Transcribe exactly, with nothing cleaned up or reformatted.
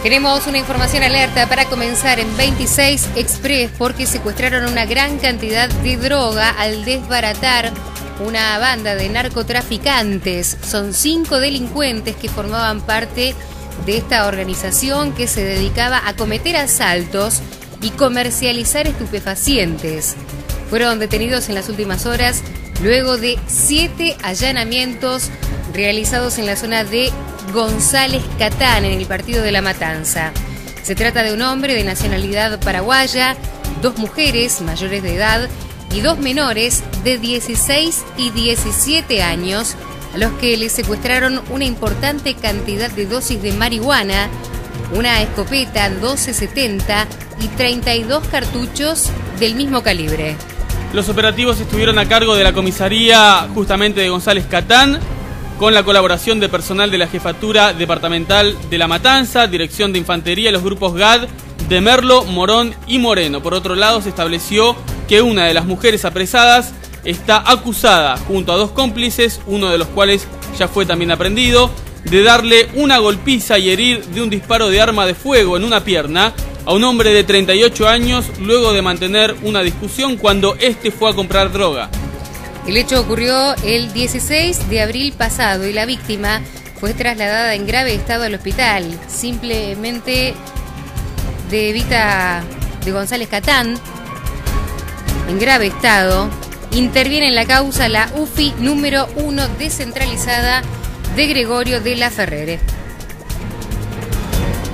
Tenemos una información alerta para comenzar en veintiséis Express porque secuestraron una gran cantidad de droga al desbaratar una banda de narcotraficantes. Son cinco delincuentes que formaban parte de esta organización que se dedicaba a cometer asaltos y comercializar estupefacientes. Fueron detenidos en las últimas horas luego de siete allanamientos realizados en la zona de González Catán, en el partido de La Matanza. Se trata de un hombre de nacionalidad paraguaya, dos mujeres mayores de edad y dos menores de dieciséis y diecisiete años, a los que les secuestraron una importante cantidad de dosis de marihuana, una escopeta doce setenta y treinta y dos cartuchos del mismo calibre. Los operativos estuvieron a cargo de la comisaría justamente de González Catán, con la colaboración de personal de la Jefatura Departamental de La Matanza, Dirección de Infantería y los grupos G A D de Merlo, Morón y Moreno. Por otro lado, se estableció que una de las mujeres apresadas está acusada, junto a dos cómplices, uno de los cuales ya fue también aprehendido, de darle una golpiza y herir de un disparo de arma de fuego en una pierna a un hombre de treinta y ocho años luego de mantener una discusión cuando éste fue a comprar droga. El hecho ocurrió el dieciséis de abril pasado y la víctima fue trasladada en grave estado al hospital. Simplemente de Evita de González Catán, en grave estado, interviene en la causa la U F I número uno descentralizada de Gregorio de la Ferrere.